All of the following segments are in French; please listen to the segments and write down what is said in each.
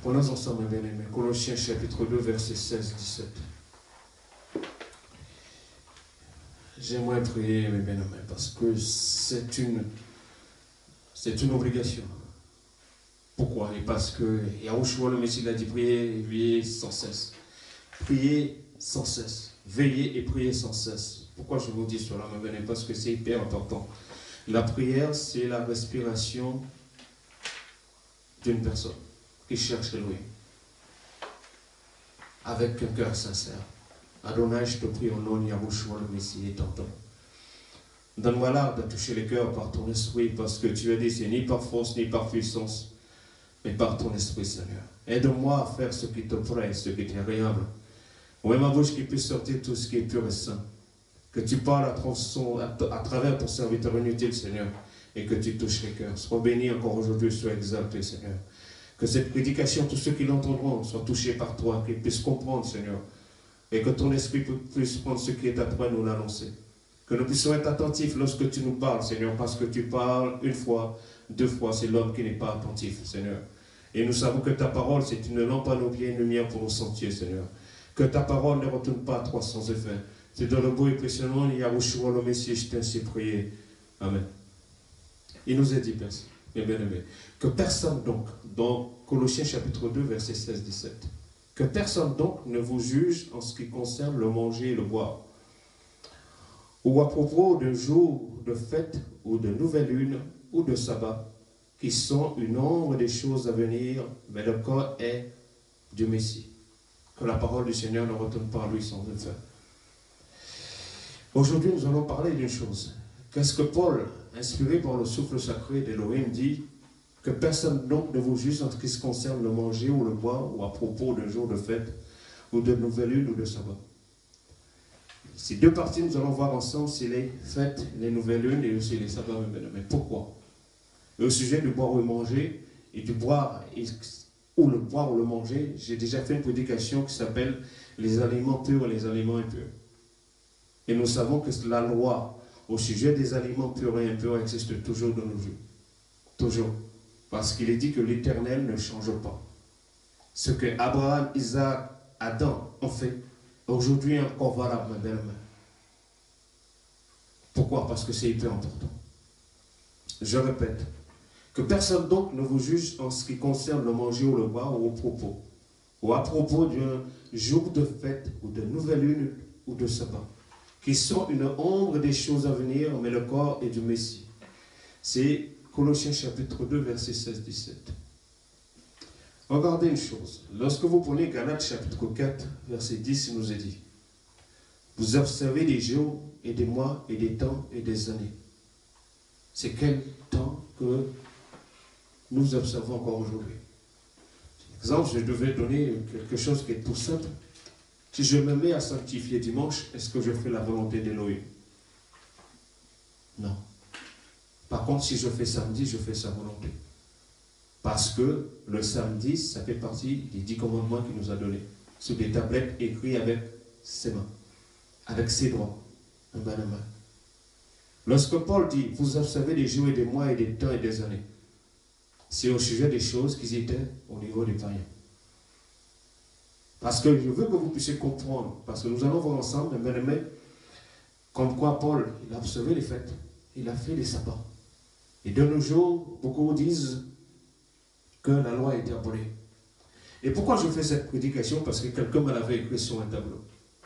Prenons ensemble, bien aimés, Colossiens chapitre 2, versets 16-17. J'aimerais prier, mes bien-aimés, parce que c'est une obligation. Pourquoi? Et parce que Yahushua le Messie l'a dit, priez sans cesse. Priez sans cesse. Veillez et priez sans cesse. Pourquoi je vous dis cela, mes bien-aimés? Parce que c'est hyper important. La prière, c'est la respiration d'une personne qui cherche Elohim. Avec un cœur sincère. Adonai, je te prie au nom de Yahushua le Messie et t'entends. Donne-moi l'art de toucher les cœurs par ton esprit, parce que tu as dit, c'est ni par force ni par puissance, mais par ton esprit, Seigneur. Aide-moi à faire ce qui te plaît, ce qui est agréable. Oui, ma bouche qui puisse sortir tout ce qui est pur et saint. Que tu parles à travers ton serviteur inutile, Seigneur, et que tu touches les cœurs. Sois béni encore aujourd'hui, sois exalté, Seigneur. Que cette prédication, tous ceux qui l'entendront, soient touchés par toi, qu'ils puissent comprendre, Seigneur. Et que ton esprit puisse prendre ce qui est à toi et nous l'annoncer. Que nous puissions être attentifs lorsque tu nous parles, Seigneur, parce que tu parles une fois, deux fois, c'est l'homme qui n'est pas attentif, Seigneur. Et nous savons que ta parole, c'est une lampe à nos pieds, une lumière pour nos sentiers, Seigneur. Que ta parole ne retourne pas à toi sans effet. C'est dans le beau et précieux nom de Yahushua le Messie, je t'ai ainsi prié. Amen. Il nous est dit, bien aimé, que personne donc, dans Colossiens chapitre 2, verset 16-17, que personne donc ne vous juge en ce qui concerne le manger et le boire, ou à propos d'un jour de fête, ou de nouvelle lune, ou de sabbat, qui sont une ombre des choses à venir, mais le corps est du Messie. Que la parole du Seigneur ne retourne pas à lui sans effet. Aujourd'hui, nous allons parler d'une chose. Qu'est-ce que Paul, inspiré par le souffle sacré d'Elohim, dit? Que personne donc ne vous juge en ce qui se concerne le manger ou le boire, ou à propos d'un jour de fête, ou de nouvelle lune, ou de sabbat. Ces deux parties, nous allons voir ensemble, c'est les fêtes, les nouvelles lunes, et aussi les sabbats. Mais pourquoi? Et au sujet du boire ou le manger, et du boire, ou le boire ou le manger, j'ai déjà fait une prédication qui s'appelle les aliments purs et les aliments impurs. Et nous savons que la loi au sujet des aliments purs et impurs existe toujours de nos jours. Toujours. Parce qu'il est dit que l'Éternel ne change pas. Ce que Abraham, Isaac, Adam ont fait, aujourd'hui encore valable, ma belle-mère. Pourquoi? Parce que c'est hyper important. Je répète, que personne donc ne vous juge en ce qui concerne le manger ou le boire ou à propos d'un jour de fête ou de nouvelle lune ou de sabbat, qui sont une ombre des choses à venir, mais le corps est du Messie. C'est Colossiens chapitre 2, verset 16-17. Regardez une chose. Lorsque vous prenez Galates chapitre 4, verset 10, il nous est dit, vous observez des jours et des mois et des temps et des années. C'est quel temps que nous observons encore aujourd'hui? Par exemple, je devais donner quelque chose qui est tout simple. Si je me mets à sanctifier dimanche, est-ce que je fais la volonté d'Elohim? Non. Par contre, si je fais samedi, je fais sa volonté. Parce que le samedi, ça fait partie des 10 commandements qu'il nous a donnés. Sur des tablettes écrites avec ses mains, avec ses doigts, un bas de main. Lorsque Paul dit, vous observez des jours et des mois et des temps et des années, c'est au sujet des choses qui étaient au niveau des païens. Parce que je veux que vous puissiez comprendre, parce que nous allons voir ensemble, mais comme quoi Paul, il a observé les fêtes, il a fait les sabbats. Et de nos jours, beaucoup disent que la loi a été abolie. Et pourquoi je fais cette prédication? Parce que quelqu'un me l'avait écrit sur un tableau.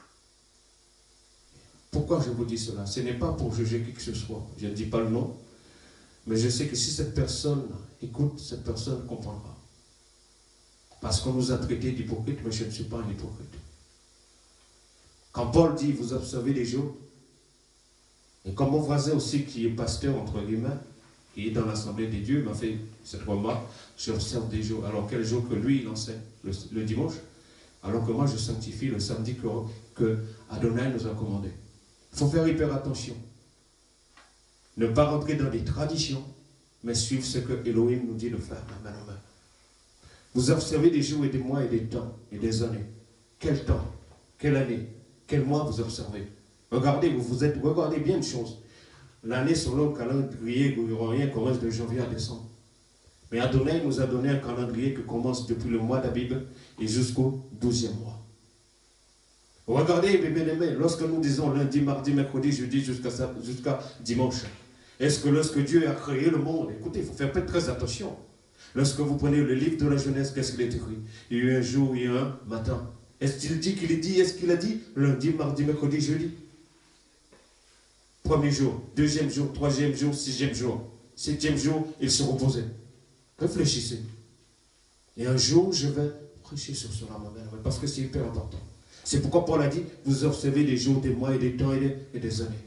Pourquoi je vous dis cela? Ce n'est pas pour juger qui que ce soit. Je ne dis pas le nom. Mais je sais que si cette personne écoute, cette personne comprendra. Parce qu'on nous a traités d'hypocrites, mais je ne suis pas un hypocrite. Quand Paul dit, vous observez les jours, et comme mon voisin aussi qui est pasteur, entre guillemets, qui est dans l'Assemblée des dieux, m'a fait cette remarque, j'observe des jours. Alors quel jour que lui, il enseigne? Le dimanche. Alors que moi, je sanctifie le samedi que Adonai nous a commandé. Il faut faire hyper attention. Ne pas rentrer dans des traditions, mais suivre ce que Elohim nous dit de faire. Vous observez des jours et des mois et des temps et des années. Quel temps? Quelle année? Quel mois vous observez? Regardez, regardez bien une chose. L'année selon le calendrier grégorien commence de janvier à décembre. Mais Adonai nous a donné un calendrier qui commence depuis le mois d'Abib et jusqu'au 12e mois. Regardez, mes bien-aimés, lorsque nous disons lundi, mardi, mercredi, jeudi, jusqu'à dimanche, est-ce que lorsque Dieu a créé le monde, écoutez, il faut faire très attention. Lorsque vous prenez le livre de la Genèse, qu'est-ce qu'il est écrit? Il y a eu un jour, il y a eu un matin. Est-ce qu'il a dit lundi, mardi, mercredi, jeudi? Premier jour, deuxième jour, troisième jour, sixième jour. Septième jour, il se reposait. Réfléchissez. Et un jour, je vais prêcher sur cela, ma mère, parce que c'est hyper important. C'est pourquoi Paul a dit, vous observez des jours, des mois et des temps et des années.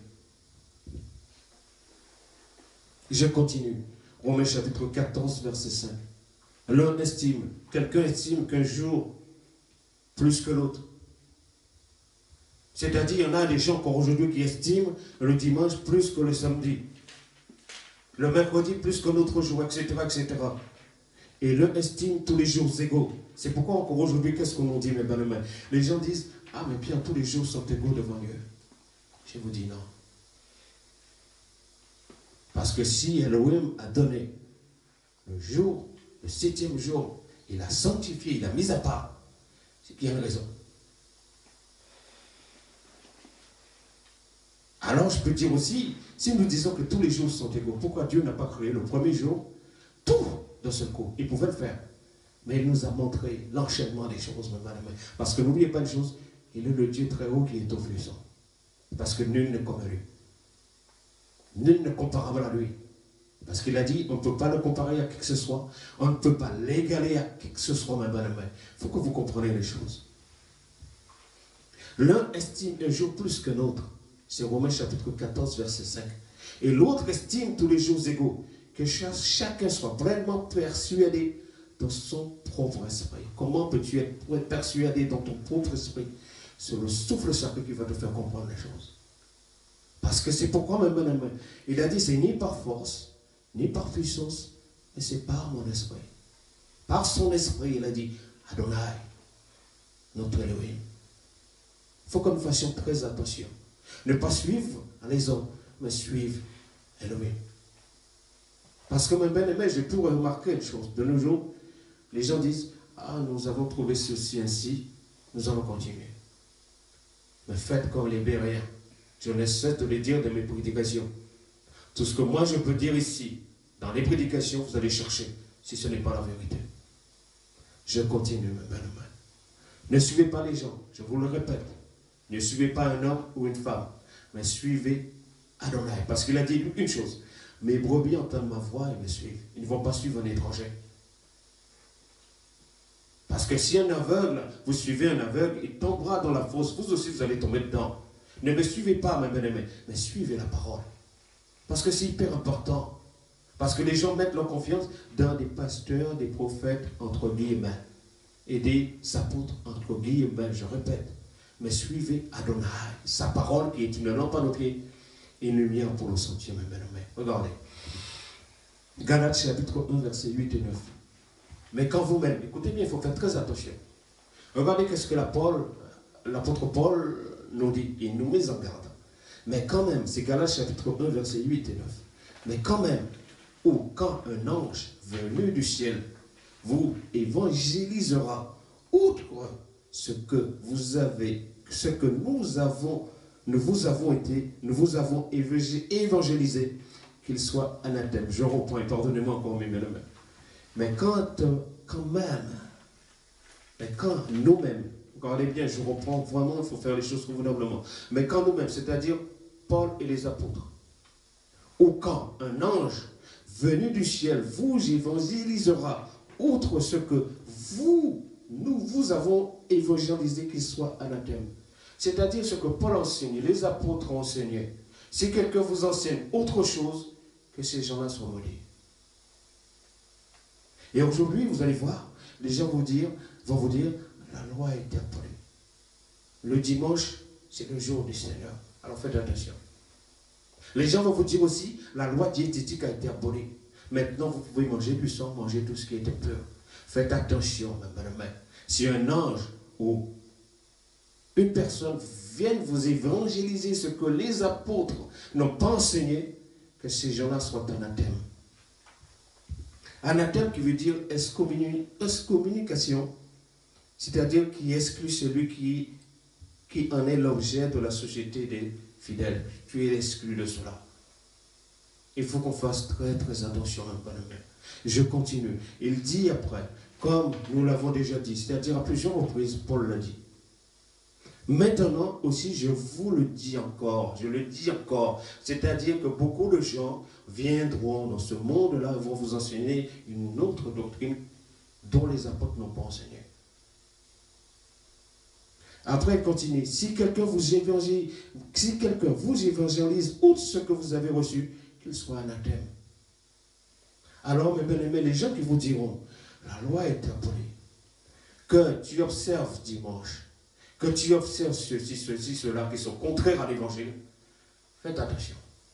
Je continue. Romains chapitre 14, verset 5. L'un estime, quelqu'un estime qu'un jour plus que l'autre. C'est-à-dire, il y en a des gens encore aujourd'hui qui estiment le dimanche plus que le samedi. Le mercredi plus que l'autre jour, etc., etc. Et l'un estime tous les jours égaux. C'est pourquoi encore aujourd'hui, qu'est-ce qu'on nous dit, mes bien-aimés? Les gens disent, ah, mais Pierre, tous les jours sont égaux devant Dieu. Je vous dis non. Parce que si Elohim a donné le jour, le 7e jour, il a sanctifié, il a mis à part, c'est qu'il y a une raison. Alors je peux dire aussi, si nous disons que tous les jours sont égaux, pourquoi Dieu n'a pas créé le premier jour tout d'un seul coup? Il pouvait le faire. Mais il nous a montré l'enchaînement des choses, parce que n'oubliez pas une chose, il est le Dieu très haut qui est offensant. Parce que nul n'est comme lui. Nul n'est comparable à lui. Parce qu'il a dit, on ne peut pas le comparer à qui que ce soit. On ne peut pas l'égaler à qui que ce soit, ma bonne main. Il faut que vous compreniez les choses. L'un estime un jour plus que l'autre. C'est Romains chapitre 14, verset 5. Et l'autre estime tous les jours égaux. Que chacun soit vraiment persuadé dans son propre esprit. Comment peux-tu être persuadé dans ton propre esprit? C'est le souffle sacré qui va te faire comprendre les choses. Parce que c'est pourquoi, même, il a dit, c'est ni par force, ni par puissance, mais c'est par mon esprit. Par son esprit, il a dit, Adonai, notre Elohim. Il faut que nous fassions très attention. Ne pas suivre les hommes, mais suivre Elohim. Parce que, mes bien-aimés, j'ai pu remarquer une chose. De nos jours, les gens disent, ah, nous avons trouvé ceci ainsi, nous allons continuer. Mais faites comme les Béréens. Je ne cesse de le dire dans mes prédications. Tout ce que moi je peux dire ici, dans les prédications, vous allez chercher, si ce n'est pas la vérité. Je continue, mes bien-aimés. Ne suivez pas les gens, je vous le répète. Ne suivez pas un homme ou une femme, mais suivez Adonai. Parce qu'il a dit une chose, mes brebis entendent ma voix et me suivent. Ils ne vont pas suivre un étranger. Parce que si un aveugle, vous suivez un aveugle, il tombera dans la fosse, vous aussi vous allez tomber dedans. Ne me suivez pas, mes bien-aimés, mais suivez la parole. Parce que c'est hyper important. Parce que les gens mettent leur confiance dans des pasteurs, des prophètes, entre guillemets, et des apôtres, entre guillemets, je répète. Mais suivez Adonai, sa parole qui est une lampe à nos pieds et une lumière pour le sentier, mes bien-aimés. Regardez. Galates chapitre 1, versets 8 et 9. Mais quand vous-même, écoutez bien, il faut faire très attention. Regardez qu'est-ce que l'apôtre Paul nous dit, il nous met en garde. Mais quand même, c'est Galates chapitre 1, versets 8 et 9. Mais quand même, ou quand un ange venu du ciel vous évangélisera, outre ce que vous avez, ce que nous vous avons évangélisé, qu'il soit anathème. Je reprends, pardonnez-moi encore mes mains. Mais quand nous-mêmes, regardez bien, je reprends vraiment, il faut faire les choses convenablement. Mais quand nous-mêmes, c'est-à-dire Paul et les apôtres, ou quand un ange venu du ciel vous évangélisera, outre ce que nous vous avons évangélisé, qu'il soit anathème. C'est-à-dire ce que Paul enseigne, les apôtres ont enseigné. Si quelqu'un vous enseigne autre chose, que ces gens-là soient maudits. Et aujourd'hui, vous allez voir, les gens vont vous dire, la loi est aboliée. Le dimanche, c'est le jour du Seigneur. Alors faites attention. Les gens vont vous dire aussi, la loi diététique a été abolie. Maintenant, vous pouvez manger du sang, manger tout ce qui était pur. Faites attention, madame. Si un ange ou une personne vienne vous évangéliser ce que les apôtres n'ont pas enseigné, que ces gens-là soient anathèmes. Anathème qui veut dire excommunication, c'est-à-dire qui exclut celui qui en est l'objet de la société des fidèles. Tu es exclu de cela. Il faut qu'on fasse très très attention à un bien. Je continue. Il dit après, comme nous l'avons déjà dit, c'est-à-dire à plusieurs reprises, Paul l'a dit. Maintenant aussi, je vous le dis encore, c'est-à-dire que beaucoup de gens viendront dans ce monde-là et vont vous enseigner une autre doctrine dont les apôtres n'ont pas enseigné. Après, il continue. Si quelqu'un vous évangélise outre ce que vous avez reçu, qu'il soit anathème. Alors, mes bien-aimés, les gens qui vous diront, la loi est abolie, que tu observes dimanche, que tu observes ceci, cela, qui sont contraires à l'évangile, faites attention.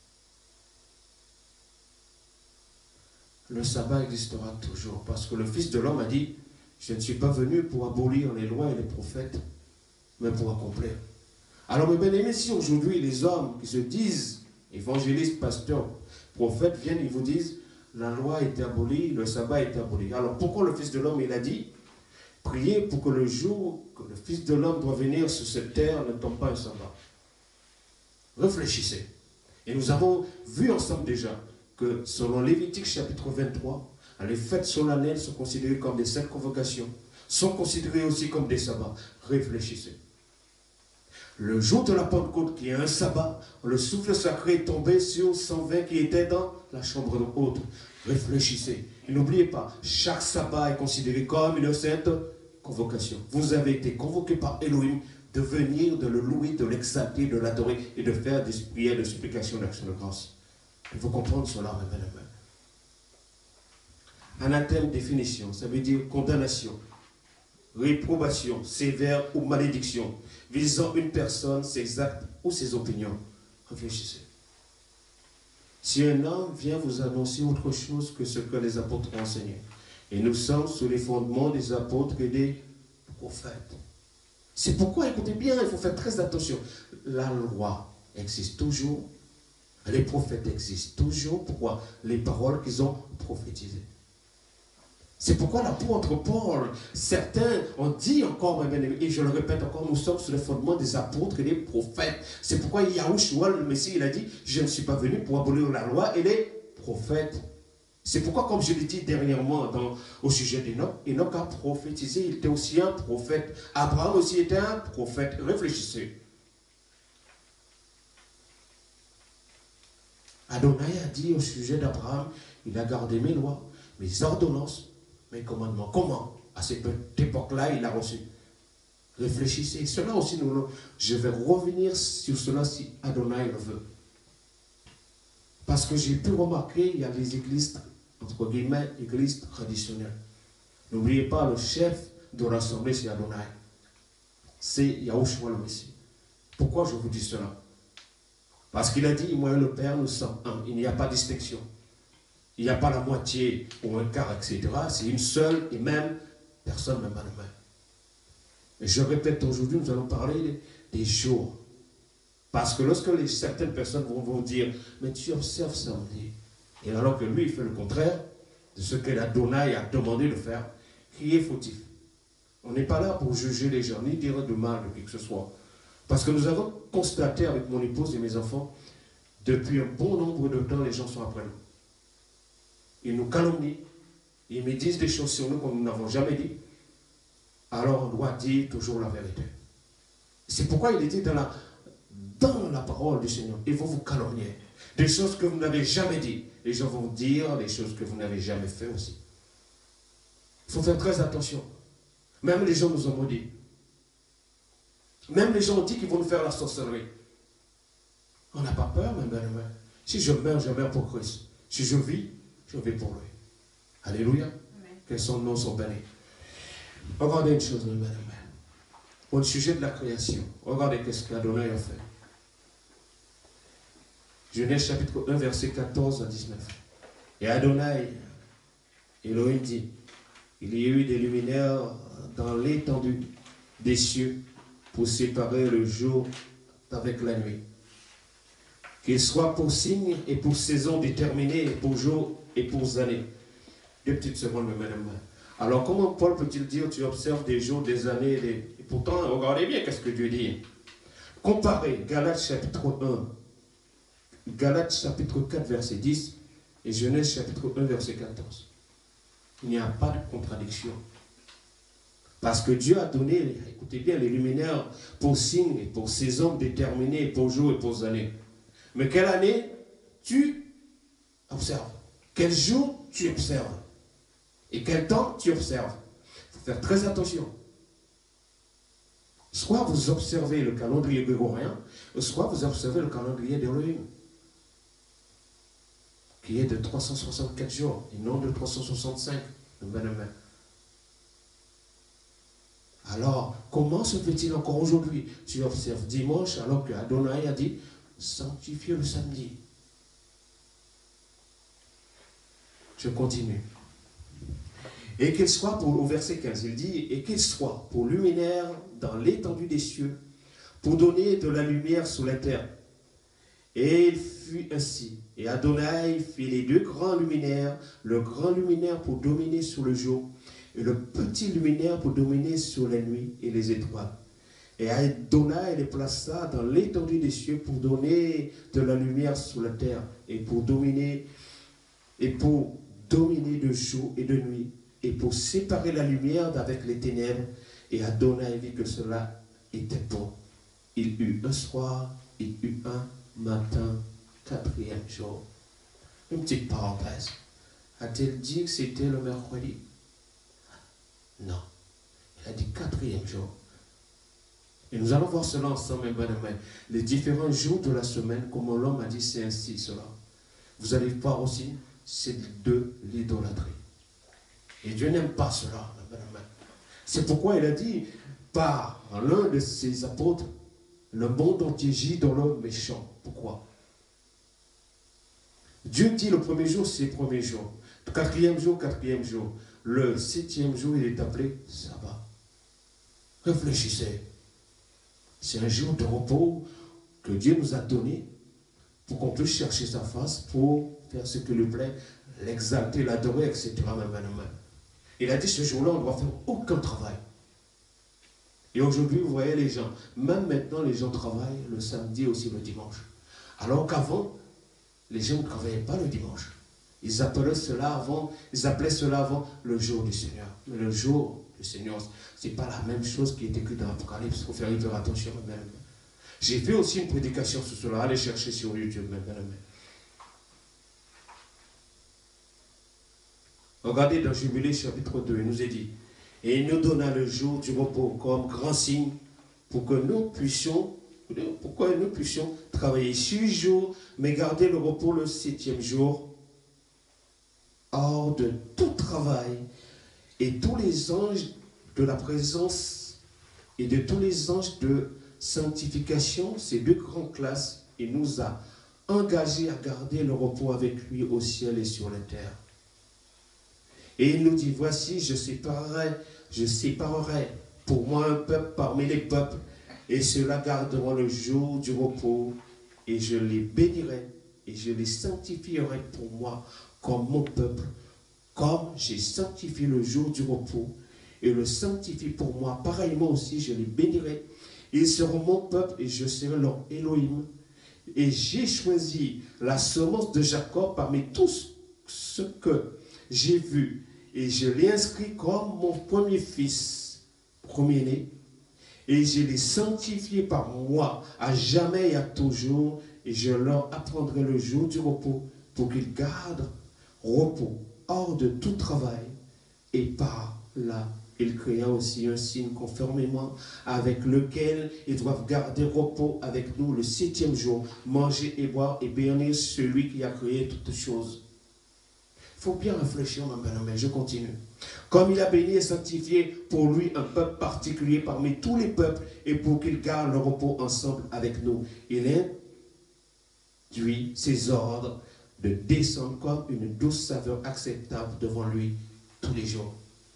Le sabbat existera toujours, parce que le Fils de l'homme a dit, je ne suis pas venu pour abolir les lois et les prophètes, mais pour accomplir. Alors, mes bien-aimés, si aujourd'hui les hommes qui se disent évangélistes, pasteurs, prophètes viennent et vous disent, la loi est abolie, le sabbat est aboli. Alors, pourquoi le Fils de l'homme, il a dit, priez pour que le jour que le Fils de l'homme doit venir sur cette terre ne tombe pas un sabbat. Réfléchissez. Et nous avons vu ensemble déjà que selon Lévitique chapitre 23, les fêtes solennelles sont considérées comme des saintes convocations, sont considérées aussi comme des sabbats. Réfléchissez. Le jour de la Pentecôte, qui est un sabbat, le souffle sacré est tombé sur 120 qui étaient dans la chambre haute. Réfléchissez. Et n'oubliez pas, chaque sabbat est considéré comme une sainte convocation. Vous avez été convoqué par Elohim de venir, de le louer, de l'exalter, de l'adorer et de faire des prières de supplication, d'action de grâce. Il faut comprendre cela, mes bien-aimés. Anathème, définition, ça veut dire condamnation, réprobation, sévère ou malédiction, visant une personne, ses actes ou ses opinions. Réfléchissez. Si un homme vient vous annoncer autre chose que ce que les apôtres ont enseigné, et nous sommes sous les fondements des apôtres et des prophètes. C'est pourquoi, écoutez bien, il faut faire très attention. La loi existe toujours, les prophètes existent toujours. Pourquoi? Les paroles qu'ils ont prophétisées. C'est pourquoi l'apôtre Paul, certains ont dit encore, et je le répète encore, nous sommes sur le fondement des apôtres et des prophètes. C'est pourquoi Yahushua, le Messie, il a dit, je ne suis pas venu pour abolir la loi et les prophètes. C'est pourquoi, comme je l'ai dit dernièrement au sujet d'Enoch, Enoch a prophétisé, il était aussi un prophète. Abraham aussi était un prophète. Réfléchissez. Adonai a dit au sujet d'Abraham, il a gardé mes lois, mes ordonnances, mes commandements. Comment? À cette époque-là, il a reçu. Réfléchissez. Cela aussi, je vais revenir sur cela si Adonai le veut. Parce que j'ai pu remarquer, il y a des églises, entre guillemets, églises traditionnelles. N'oubliez pas, le chef de l'assemblée, c'est Adonai. C'est Yahushua le Messie. Pourquoi je vous dis cela? Parce qu'il a dit, moi et le Père, nous sommes un. Il n'y a pas de distinction. Il n'y a pas la moitié ou un quart, etc. C'est une seule et même personne, même à la main. Et je répète, aujourd'hui, nous allons parler des jours. Parce que lorsque certaines personnes vont vous dire, mais tu observes samedi, et alors que lui, il fait le contraire de ce que l'Adonai a demandé de faire, qui est fautif. On n'est pas là pour juger les gens, ni dire de mal de qui que ce soit. Parce que nous avons constaté avec mon épouse et mes enfants, depuis un bon nombre de temps, les gens sont après nous. Ils nous calomnient, ils me disent des choses sur nous que nous n'avons jamais dit. Alors on doit dire toujours la vérité. C'est pourquoi il est dit dans la parole du Seigneur, ils vont vous calomnier. Des choses que vous n'avez jamais dit. Les gens vont dire des choses que vous n'avez jamais fait aussi. Il faut faire très attention. Même les gens nous ont maudits. Même les gens ont dit qu'ils vont nous faire la sorcellerie. On n'a pas peur, même. Si je meurs pour Christ. Si je vis pour lui. Alléluia. Amen. Que son nom soit béni. Regardez une chose, mes amis. Au sujet de la création, regardez qu'est-ce qu'Adonai a fait. Genèse chapitre 1, verset 14 à 19. Et Adonai, Elohim dit, il y a eu des luminaires dans l'étendue des cieux pour séparer le jour avec la nuit. Qu'ils soient pour signes et pour saisons déterminées, et pour jours et pour années. 2 petites secondes, madame. Alors, comment Paul peut-il dire, tu observes des jours, des années, et pourtant, regardez bien qu'est-ce que Dieu dit. Comparez Galates chapitre 1, Galates chapitre 4, verset 10, et Genèse chapitre 1, verset 14. Il n'y a pas de contradiction. Parce que Dieu a donné, écoutez bien, les luminaires pour signes et pour saisons déterminées, pour jours et pour années. Mais quelle année tu observes? Quel jour tu observes? Et quel temps tu observes? Il faut faire très attention. Soit vous observez le calendrier grégorien, soit vous observez le calendrier d'Élohim, qui est de 364 jours, et non de 365. Alors, comment se fait-il encore aujourd'hui? Tu observes dimanche, alors que Adonai a dit, sanctifiez le samedi. Je continue. Et qu'il soit, au verset 15, il dit, et qu'il soit pour luminaire dans l'étendue des cieux, pour donner de la lumière sur la terre. Et il fut ainsi. Et Adonai fit les 2 grands luminaires, le grand luminaire pour dominer sur le jour, et le petit luminaire pour dominer sur la nuit et les étoiles. Et Adonai les plaça dans l'étendue des cieux pour donner de la lumière sur la terre, et pour dominer de jour et de nuit, et pour séparer la lumière d'avec les ténèbres. Et Adonai vit que cela était bon. Il eut un soir, il eut un matin, 4e jour. Une petite parenthèse. A-t-il dit que c'était le mercredi? Non. Il a dit 4e jour. Et nous allons voir cela ensemble, les différents jours de la semaine, comme l'homme a dit, c'est ainsi cela. Vous allez voir aussi, c'est de l'idolâtrie. Et Dieu n'aime pas cela. C'est pourquoi il a dit, par l'un de ses apôtres, le monde entier gît dans l'homme méchant. Pourquoi? Dieu dit le premier jour, c'est le premier jour. Le 4e jour, 4e jour. Le 7e jour, il est appelé sabbat. Réfléchissez. C'est un jour de repos que Dieu nous a donné pour qu'on puisse chercher sa face, pour faire ce que lui plaît, l'exalter, l'adorer, etc. Il a dit ce jour-là, on ne doit faire aucun travail. Et aujourd'hui, vous voyez les gens, même maintenant, les gens travaillent le samedi et aussi le dimanche. Alors qu'avant, les gens ne travaillaient pas le dimanche. Ils appelaient cela avant le jour du Seigneur. Mais le jour du Seigneur, ce n'est pas la même chose qui est écrit dans l'Apocalypse. Il faut faire hyper attention. J'ai fait aussi une prédication sur cela. Allez chercher sur YouTube. Regardez dans Jubilé chapitre 2, il nous est dit, et il nous donna le jour du repos comme grand signe pour que nous puissions travailler 6 jours, mais garder le repos le 7e jour, hors de tout travail, et tous les anges de la présence et de tous les anges de sanctification, ces 2 grandes classes, il nous a engagés à garder le repos avec lui au ciel et sur la terre. Et il nous dit, voici, je séparerai pour moi un peuple parmi les peuples, et ceux-là garderont le jour du repos, et je les bénirai, et je les sanctifierai pour moi comme mon peuple, comme j'ai sanctifié le jour du repos, et le sanctifie pour moi. Pareillement aussi, je les bénirai. Ils seront mon peuple, et je serai leur Elohim. Et j'ai choisi la semence de Jacob parmi tous ceux que j'ai vus, et je l'ai inscrit comme mon premier fils, premier-né, et je l'ai sanctifié par moi à jamais et à toujours, et je leur apprendrai le jour du repos pour qu'ils gardent repos hors de tout travail, et par là il créa aussi un signe conformément avec lequel ils doivent garder repos avec nous le 7e jour, manger et boire et bénir celui qui a créé toutes choses. Il faut bien réfléchir, mais je continue. Comme il a béni et sanctifié pour lui un peuple particulier parmi tous les peuples, et pour qu'il garde le repos ensemble avec nous, il induit ses ordres de descendre comme une douce saveur acceptable devant lui tous les jours.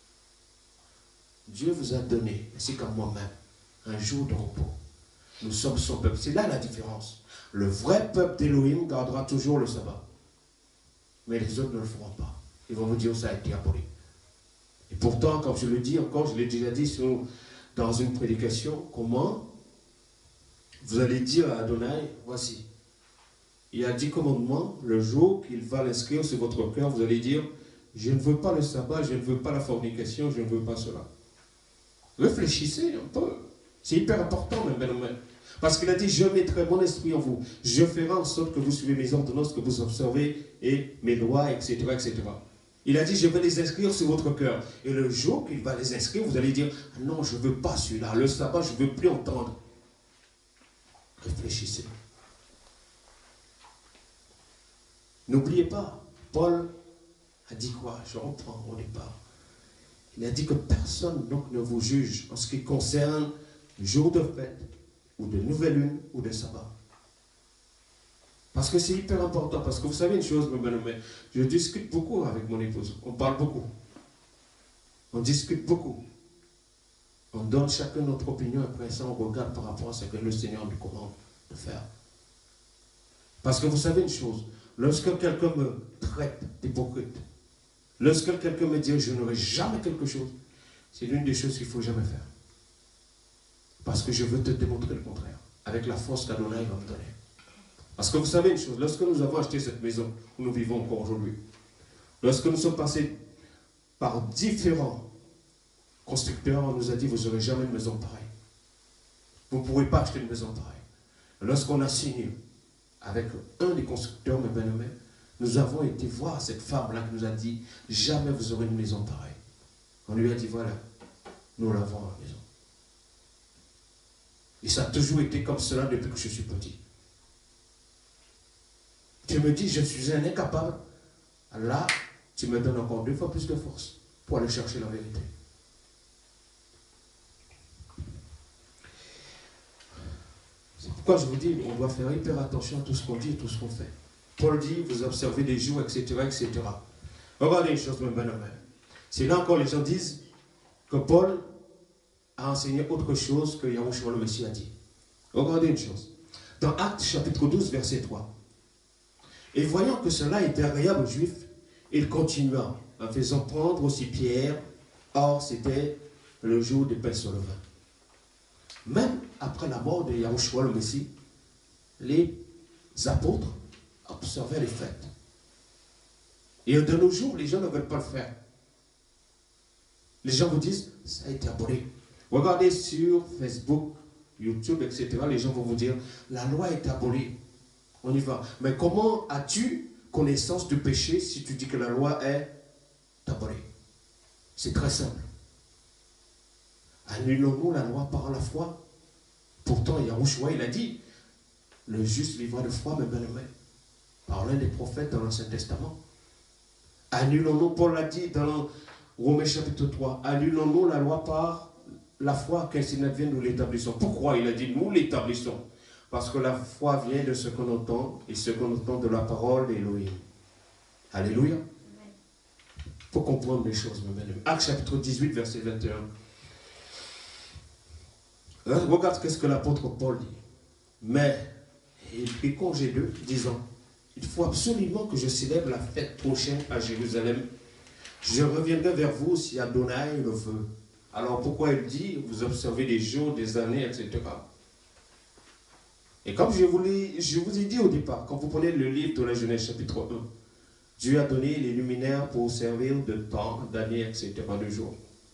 Dieu vous a donné, ainsi qu'à moi-même, un jour de repos. Nous sommes son peuple. C'est là la différence. Le vrai peuple d'Élohim gardera toujours le sabbat. Mais les autres ne le feront pas. Ils vont vous dire ça a été aboli. Et pourtant, comme je le dis encore, je l'ai déjà dit dans une prédication, comment vous allez dire à Adonai, voici, il y a 10 commandements, le jour qu'il va l'inscrire sur votre cœur, vous allez dire, je ne veux pas le sabbat, je ne veux pas la fornication, je ne veux pas cela. Réfléchissez un peu. C'est hyper important, même. Parce qu'il a dit, je mettrai mon esprit en vous. Je ferai en sorte que vous suivez mes ordonnances, que vous observez et mes lois, etc., etc. Il a dit, je vais les inscrire sur votre cœur. Et le jour qu'il va les inscrire, vous allez dire, non, je ne veux pas celui-là. Le sabbat, je ne veux plus entendre. Réfléchissez. N'oubliez pas, Paul a dit quoi? Je reprends au départ. Il a dit que personne donc ne vous juge en ce qui concerne le jour de fête, ou de nouvelle lune, ou de sabbat. Parce que c'est hyper important. Parce que vous savez une chose, je discute beaucoup avec mon épouse. On parle beaucoup. On discute beaucoup. On donne chacun notre opinion. Après ça, on regarde par rapport à ce que le Seigneur nous commande de faire. Parce que vous savez une chose. Lorsque quelqu'un me traite d'hypocrite, lorsque quelqu'un me dit je n'aurai jamais quelque chose, c'est l'une des choses qu'il ne faut jamais faire. Parce que je veux te démontrer le contraire. Avec la force qu'Adonai va me donner. Parce que vous savez une chose, lorsque nous avons acheté cette maison où nous vivons encore aujourd'hui, lorsque nous sommes passés par différents constructeurs, on nous a dit, vous n'aurez jamais une maison pareille. Vous ne pourrez pas acheter une maison pareille. Lorsqu'on a signé avec un des constructeurs, mes bien-aimés, nous avons été voir cette femme-là qui nous a dit, jamais vous aurez une maison pareille. On lui a dit, voilà, nous l'avons à la maison. Et ça a toujours été comme cela depuis que je suis petit. Tu me dis, je suis un incapable. Là, tu me donnes encore 2 fois plus de force pour aller chercher la vérité. C'est pourquoi je vous dis, on doit faire hyper attention à tout ce qu'on dit et tout ce qu'on fait. Paul dit, vous observez des jours, etc., etc. Regardez une chose, mes bien-aimés. C'est là encore les gens disent que Paul a enseigné autre chose que Yahushua le Messie a dit. Regardez une chose. Dans Actes chapitre 12, verset 3. Et voyant que cela était agréable aux Juifs, il continua en faisant prendre aussi Pierre. Or, c'était le jour des pains sur le vin. Même après la mort de Yahushua le Messie, les apôtres observaient les fêtes. Et de nos jours, les gens ne veulent pas le faire. Les gens vous disent, ça a été aboli. Regardez sur Facebook, YouTube, etc. Les gens vont vous dire, la loi est abolie. On y va. Mais comment as-tu connaissance du péché si tu dis que la loi est abolie? C'est très simple. Annulons-nous la loi par la foi? Pourtant, Yahushua, il a dit, le juste vivra de foi, mes bien-aimés. Par l'un des prophètes dans l'Ancien Testament. Annulons-nous, Paul l'a dit dans Romains chapitre 3, annulons-nous la loi par la foi, qu'ainsi n'advienne, nous l'établissons. Pourquoi il a dit nous l'établissons? Parce que la foi vient de ce qu'on entend, et ce qu'on entend de la parole d'Élohim. Alléluia. Il faut comprendre les choses, mes bien-aimés. Actes chapitre 18, verset 21. Regarde ce que l'apôtre Paul dit. Mais il prit congé d'eux, disant, il faut absolument que je célèbre la fête prochaine à Jérusalem. Je reviendrai vers vous si Adonai le veut. Alors pourquoi il dit, vous observez des jours, des années, etc. Et comme je vous ai dit au départ, quand vous prenez le livre de la Genèse chapitre 1, Dieu a donné les luminaires pour servir de temps, d'années, etc., de jours.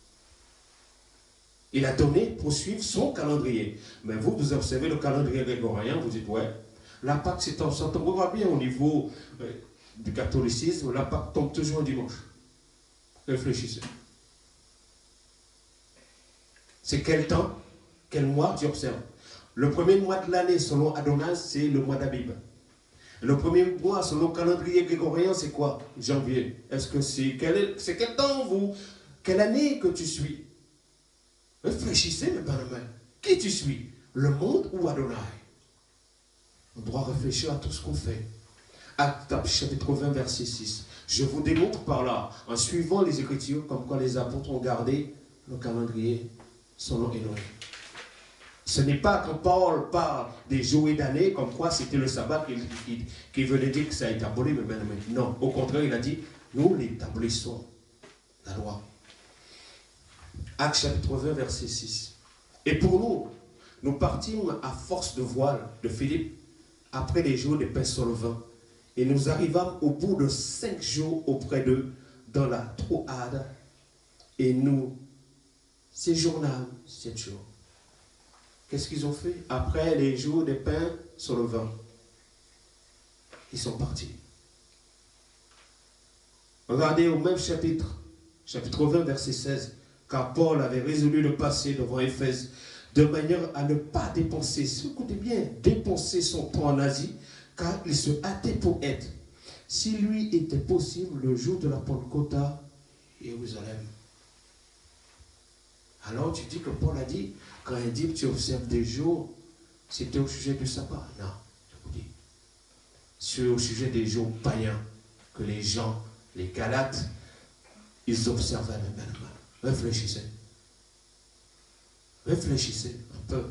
Il a donné pour suivre son calendrier. Mais vous, vous observez le calendrier grégorien, vous dites, ouais, la Pâque, c'est en septembre. On voit bien au niveau du catholicisme, la Pâque tombe toujours un dimanche. Réfléchissez. C'est quel temps, quel mois tu observes? Le premier mois de l'année, selon Adonai, c'est le mois d'Abib. Le premier mois, selon le calendrier grégorien, c'est quoi? Janvier. Est-ce que c'est quel temps, vous? Quelle année que tu suis? Réfléchissez, mes bien-aimés. Qui tu suis? Le monde ou Adonai? On doit réfléchir à tout ce qu'on fait. Actes chapitre 20, verset 6. Je vous démontre par là, en suivant les Écritures, comme quoi les apôtres ont gardé le calendrier selon Élohim. Ce n'est pas quand Paul parle des jours et d'années, comme quoi c'était le sabbat qui venait dire que ça a été aboli, mais non. Au contraire, il a dit, nous l'établissons, la loi. Actes chapitre 20, verset 6. Et pour nous, nous partîmes à force de voile de Philippe après les jours de pain sur le vin. Et nous arrivâmes au bout de 5 jours auprès d'eux dans la Troade. Et nous séjournâmes 7 jours. Qu'est-ce qu'ils ont fait? Après les jours de pain sur le vin, ils sont partis. Regardez au même chapitre 20, verset 16. Car Paul avait résolu de passer devant Éphèse de manière à ne pas dépenser, écoutez bien, dépenser son temps en Asie, car il se hâtait pour être, si lui était possible, le jour de la Pentecôte à Jérusalem. Alors tu dis que Paul a dit, quand il dit que tu observes des jours, c'était au sujet du sabbat. Non, je vous dis. C'est au sujet des jours païens que les gens, les Galates, ils observaient même. Réfléchissez. Réfléchissez un peu.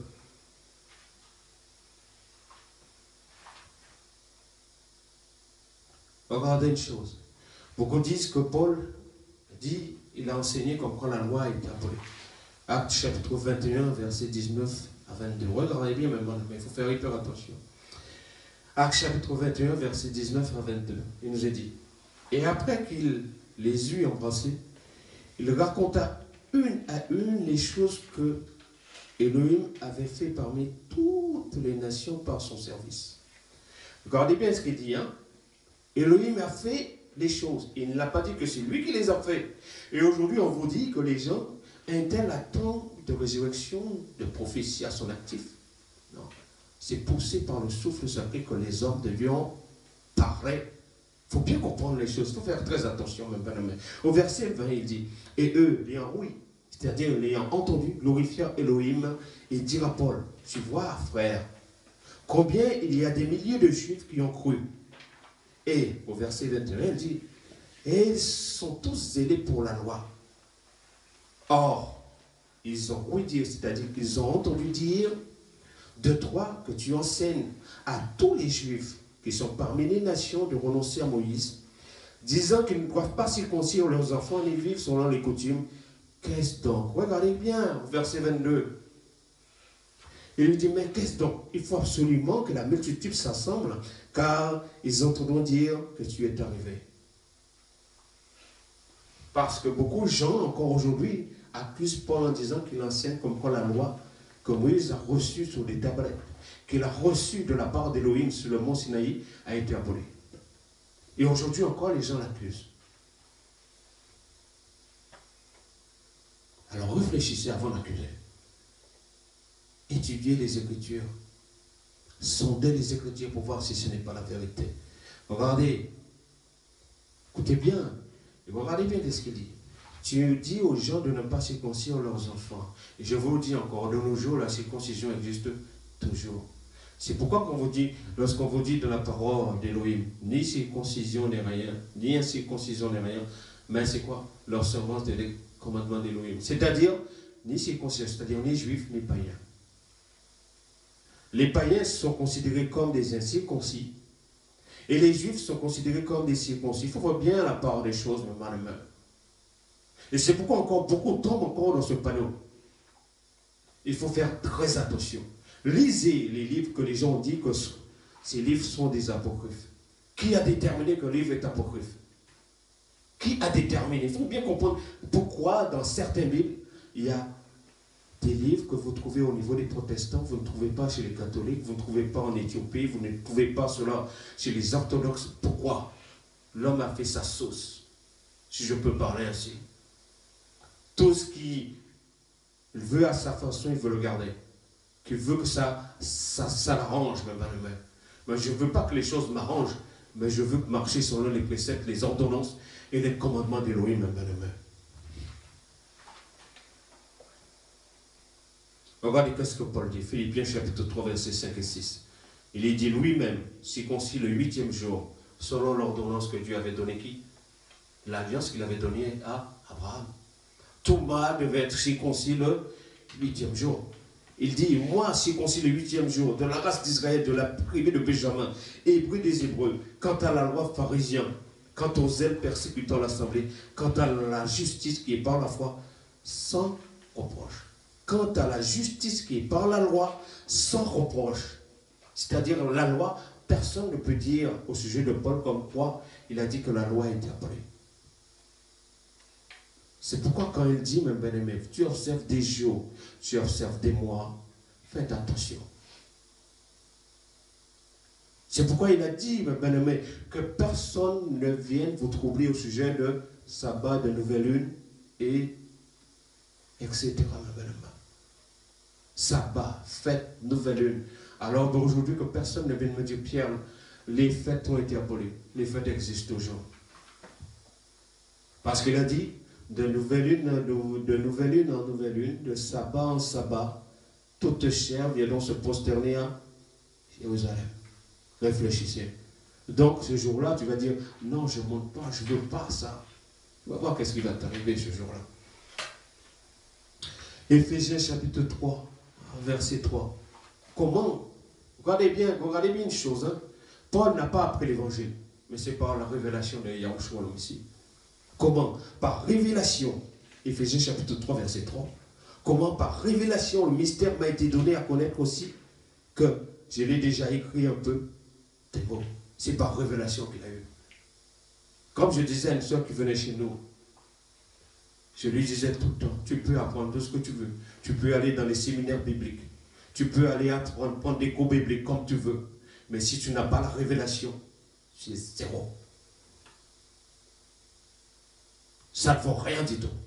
Regardez une chose. Beaucoup disent que Paul dit, il a enseigné comme quand la loi est abolie. Actes chapitre 21, verset 19 à 22. Regardez bien maintenant, mais il faut faire hyper attention. Actes chapitre 21, verset 19 à 22. Il nous est dit, et après qu'il les eut embrassés, il raconta une à une les choses que Elohim avait fait parmi toutes les nations par son service. Regardez bien ce qu'il dit, hein? Elohim a fait les choses. Il ne l'a pas dit que c'est lui qui les a fait. Et aujourd'hui, on vous dit que les gens un tel attend de résurrection, de prophétie à son actif. Non. C'est poussé par le souffle sacré que les hommes de Dieu paraît. Il faut bien comprendre les choses. Il faut faire très attention, même pas. Au verset 20, il dit, et eux, l'ayant oui, c'est-à-dire l'ayant entendu, glorifiant Elohim, et dire à Paul, tu vois, frère, combien il y a des milliers de Juifs qui ont cru. Et au verset 21, il dit, et ils sont tous zélés pour la loi. Or, ils ont ouï dire, c'est-à-dire qu'ils ont entendu dire de toi que tu enseignes à tous les Juifs qui sont parmi les nations de renoncer à Moïse, disant qu'ils ne doivent pas circoncire leurs enfants ni vivre selon les coutumes. Qu'est-ce donc? Regardez bien, verset 22. Il lui dit, mais qu'est-ce donc? Il faut absolument que la multitude s'assemble, car ils entendront dire que tu es arrivé. Parce que beaucoup de gens, encore aujourd'hui, accusent Paul en disant qu'il enseigne comme quoi la loi que Moïse a reçue sur les tablettes, qu'il a reçue de la part d'Élohim sur le mont Sinaï, a été abolie. Et aujourd'hui encore, les gens l'accusent. Alors réfléchissez avant d'accuser. Étudiez les Écritures. Sondez les Écritures pour voir si ce n'est pas la vérité. Regardez. Écoutez bien. Et regardez bien ce qu'il dit. Tu dis aux gens de ne pas circoncire leurs enfants. Et je vous le dis encore, de nos jours, la circoncision existe toujours. C'est pourquoi lorsqu'on vous dit dans la parole d'Élohim, ni circoncision n'est rien, ni incirconcision n'est rien, mais c'est quoi? L'observance des commandements d'Élohim. C'est-à-dire, ni circoncision, c'est-à-dire ni juifs, ni païens. Les païens sont considérés comme des incirconcis, et les juifs sont considérés comme des circoncis. Il faut voir bien la part des choses, même. Et c'est pourquoi encore beaucoup tombent encore dans ce panneau. Il faut faire très attention. Lisez les livres que les gens ont dit que ces livres sont des apocryphes. Qui a déterminé que le livre est apocryphe? Qui a déterminé? Il faut bien comprendre pourquoi dans certaines Bibles, il y a des livres que vous trouvez au niveau des protestants, vous ne trouvez pas chez les catholiques, vous ne trouvez pas en Éthiopie, vous ne trouvez pas cela chez les orthodoxes. Pourquoi? L'homme a fait sa sauce, si je peux parler ainsi. Tout ce qu'il veut à sa façon, il veut le garder. Qu'il veut que ça l'arrange, même. Mais je ne veux pas que les choses m'arrangent, mais je veux marcher selon les préceptes, les ordonnances et les commandements d'Élohim, même. Regardez ce que Paul dit, Philippiens chapitre 3, versets 5 et 6. Il est dit lui-même, circoncis le 8e jour, selon l'ordonnance que Dieu avait donnée qui? L'alliance qu'il avait donnée à Abraham. Tout mâle devait être circoncis le 8e jour. Il dit, moi, circoncis le 8e jour, de la race d'Israël, de la tribu de Benjamin, hébreu des Hébreux, quant à la loi pharisien, quant aux zèles persécutant l'assemblée, quant à la justice qui est par la foi, sans reproche. Quant à la justice qui est par la loi, sans reproche. C'est-à-dire la loi, personne ne peut dire au sujet de Paul comme quoi il a dit que la loi a été abrolie. C'est pourquoi quand il dit, mes bien-aimés, tu observes des jours, tu observes des mois, faites attention. C'est pourquoi il a dit, mes bien-aimés, que personne ne vienne vous troubler au sujet de sabbat, de nouvelle lune, et etc. mes bien-aimés. Sabbat, fête, nouvelle lune. Alors d'aujourd'hui que personne ne vienne me dire, Pierre, les fêtes ont été abolies. Les fêtes existent toujours. Parce qu'il a dit, de nouvelle lune en nouvelle lune, de sabbat en sabbat, toute chair vient donc se prosterner à Jérusalem. Réfléchissez. Donc ce jour-là, tu vas dire, non, je ne monte pas, je ne veux pas ça. Tu vas voir qu'est-ce qui va t'arriver ce jour-là. Éphésiens chapitre 3, verset 3. Comment? Regardez bien une chose. Hein. Paul n'a pas appris l'évangile, mais c'est par la révélation de Yahushua le Messie. Comment? Par révélation. Éphésiens chapitre 3, verset 3. Comment? Par révélation, le mystère m'a été donné à connaître aussi que je l'ai déjà écrit un peu. C'est bon. C'est par révélation qu'il a eu. Comme je disais à une soeur qui venait chez nous, je lui disais tout le temps, tu peux apprendre tout ce que tu veux. Tu peux aller dans les séminaires bibliques. Tu peux aller apprendre, prendre des cours bibliques comme tu veux. Mais si tu n'as pas la révélation, c'est zéro. Ça ne vaut rien du tout.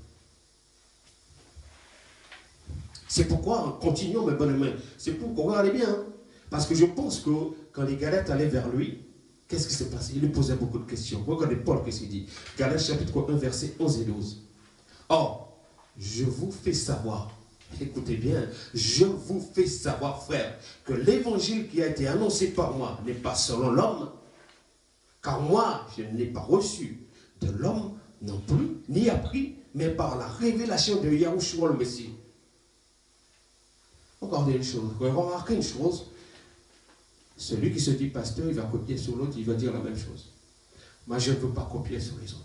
C'est pourquoi, continuons mes bonnes mains. C'est pourquoi, regardez bien. Hein, parce que je pense que quand les Galates allaient vers lui, qu'est-ce qui s'est passé? Il lui posait beaucoup de questions. Regardez Paul, qu'est-ce qu'il dit? Galates chapitre 1, versets 11 et 12. Or, je vous fais savoir, écoutez bien, je vous fais savoir, frère, que l'évangile qui a été annoncé par moi n'est pas selon l'homme, car moi, je ne l'ai pas reçu de l'homme non plus, ni appris, mais par la révélation de Yahushua le Messie. Regardez une chose, remarquez une chose, celui qui se dit pasteur, il va copier sur l'autre, il va dire la même chose. Moi, je ne veux pas copier sur les autres.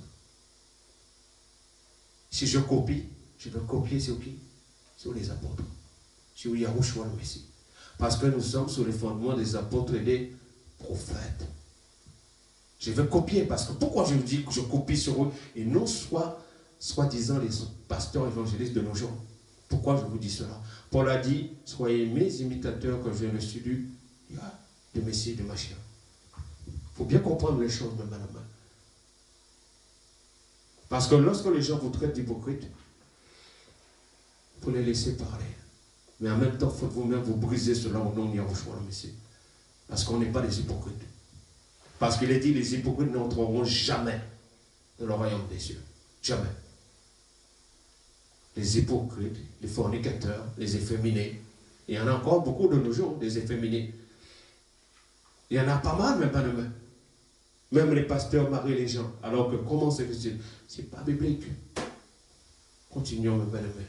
Si je copie, je veux copier sur qui? Sur les apôtres. Sur Yahushua le Messie. Parce que nous sommes sur les fondements des apôtres et des prophètes. Je veux copier parce que pourquoi je vous dis que je copie sur eux et non soi-disant les pasteurs évangélistes de nos jours? Pourquoi je vous dis cela? Paul a dit, soyez mes imitateurs quand je viens le studio de Messie et de Machia. Il faut bien comprendre les choses, même madame. Parce que lorsque les gens vous traitent d'hypocrites, il faut les laisser parler. Mais en même temps, il faut vous-même vous briser cela au nom de Yahushua le Messie. Parce qu'on n'est pas des hypocrites. Parce qu'il est dit, les hypocrites n'entreront jamais dans le royaume des cieux. Jamais. Les hypocrites, les fornicateurs, les efféminés. Il y en a encore beaucoup de nos jours, des efféminés. Il y en a pas mal, mais pas de même. Même les pasteurs marient les gens. Alors que comment c'est possible? C'est pas biblique. Continuons, mes bien-aimés.